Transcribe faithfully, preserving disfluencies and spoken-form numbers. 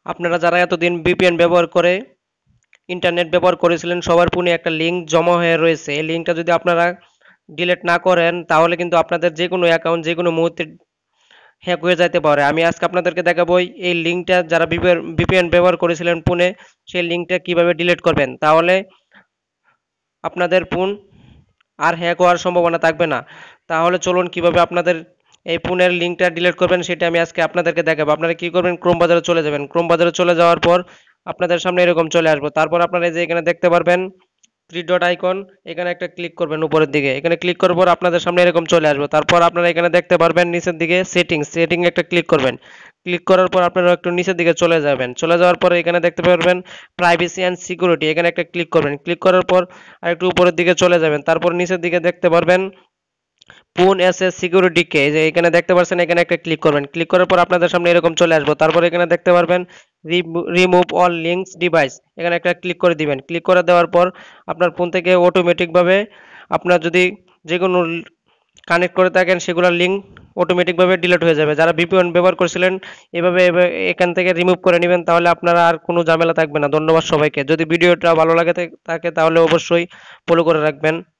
আপনারা যারা এতদিন ভিপিএন ব্যবহার করে ইন্টারনেট ব্যবহার করেছিলেন সবার ফোনে একটা লিঙ্ক জমা হয়ে রয়েছে। এই লিঙ্কটা যদি আপনারা ডিলিট না করেন তাহলে কিন্তু আপনাদের যে কোনো অ্যাকাউন্ট যে কোনো মুহূর্তে হ্যাক হয়ে যাইতে পারে। আমি আজকে আপনাদেরকে দেখাবো এই লিঙ্কটা যারা ভিপিএন ব্যবহার করেছিলেন ফোনে সেই লিঙ্কটা কিভাবে ডিলিট করবেন, তাহলে আপনাদের ফোন আর হ্যাক হওয়ার সম্ভাবনা থাকবে না। তাহলে চলুন কিভাবে আপনাদের এই ফোনের লিঙ্কটা ডিলিট করবেন সেটা আমি আজকে আপনাদেরকে দেখাবো। আপনারা কি করবেন, ক্রোম বাজারে চলে যাবেন। ক্রোম বাজারে চলে যাওয়ার পর আপনাদের সামনে এরকম চলে আসবো। তারপর আপনারা এই যে এখানে দেখতে পারবেন থ্রি ডট আইকন, এখানে একটা ক্লিক করবেন উপরের দিকে। এখানে ক্লিক করার পর আপনাদের সামনে এরকম চলে আসবে। তারপর আপনারা এখানে দেখতে পারবেন নিচের দিকে সেটিংস, সেটিং একটা ক্লিক করবেন। ক্লিক করার পর আপনারা একটু নিচের দিকে চলে যাবেন। চলে যাওয়ার পরে এখানে দেখতে পারবেন প্রাইভেসি অ্যান্ড সিকিউরিটি, এখানে একটা ক্লিক করবেন। ক্লিক করার পর আর একটু উপরের দিকে চলে যাবেন। তারপর নিচের দিকে দেখতে পারবেন ফোন এস এস সিকিউরিটি কে, যে এখানে দেখতে পাচ্ছেন এখানে একটা ক্লিক করবেন। ক্লিক করার পর আপনাদের সামনে এরকম চলে আসবে। তারপর এখানে দেখতে পারবেন রিমুভ অল লিঙ্কস ডিভাইস, এখানে একটা ক্লিক করে দিবেন। ক্লিক করে দেওয়ার পর আপনার ফোন থেকে অটোমেটিকভাবে আপনার যদি যে কোনো কানেক্ট করে থাকেন সেগুলোর লিঙ্ক অটোমেটিকভাবে ডিলিট হয়ে যাবে। যারা ভিপিএন ব্যবহার করেছিলেন এভাবে এভাবে এখান থেকে রিমুভ করে নেবেন, তাহলে আপনারা আর কোনো ঝামেলা থাকবে না। ধন্যবাদ সবাইকে। যদি ভিডিওটা ভালো লাগে থাকে তাহলে অবশ্যই ফলো করে রাখবেন।